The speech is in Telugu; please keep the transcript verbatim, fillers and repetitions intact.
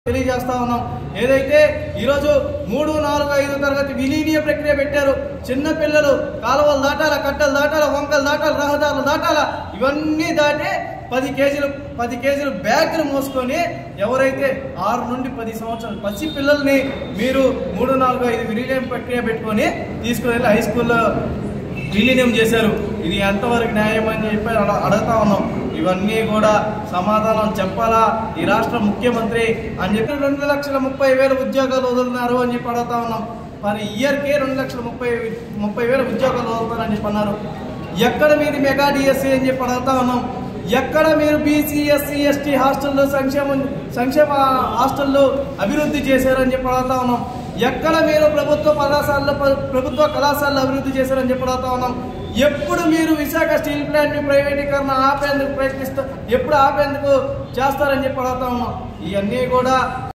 తెలియజేస్తా ఉన్నాం. ఏదైతే ఈరోజు మూడు నాలుగు ఐదు తరగతి విలీనీయ ప్రక్రియ పెట్టారు. చిన్న పిల్లలు కాలువలు దాటాల, కట్టలు దాటాల, వంకలు దాటాల, రహదారులు దాటాల, ఇవన్నీ దాటి పది కేజీలు పది కేజీలు బ్యాగులు మోసుకొని ఎవరైతే ఆరు నుండి పది సంవత్సరాలు పసి పిల్లల్ని మీరు మూడు నాలుగు ఐదు విలీనం ప్రక్రియ పెట్టుకొని తీసుకుని వెళ్ళి హై స్కూల్లో విలీనం చేశారు. ఇది ఎంతవరకు న్యాయం అని చెప్పి అడుగుతా ఉన్నాం. ఇవన్నీ కూడా సమాధానం చెప్పాలా ఈ రాష్ట్ర ముఖ్యమంత్రి అని చెప్పి రెండు లక్షల ముప్పై వేల ఉద్యోగాలు వదులుతున్నారు అని చెప్పి అడుగుతా ఉన్నాం. మరి ఇయర్కే రెండు లక్షల ముప్పై ముప్పై వేల ఉద్యోగాలు వదులుతారని చెప్పి అన్నారు. ఎక్కడ మీది మెగా డిఎస్సీ అని చెప్పి అడుగుతా ఉన్నాం. ఎక్కడ మీరు బీసీ ఎస్సీ ఎస్టీ హాస్టల్లో సంక్షేమ సంక్షేమ హాస్టల్లో అభివృద్ధి చేశారని చెప్పి అడుగుతా ఉన్నాం. ఎక్కడ మీరు ప్రభుత్వ కళాశాలలో ప్రభుత్వ కళాశాలలో అభివృద్ధి చేశారని చెప్పి అడుగుతా ఉన్నాం. ఎప్పుడు మీరు విశాఖ స్టీల్ ప్లాంట్ ప్రైవేటీకరణ ఆపేందుకు ప్రయత్నిస్తూ ఎప్పుడు ఆపేందుకు చేస్తారని చెప్పి అడుగుతా ఉన్నాం. ఇవన్నీ కూడా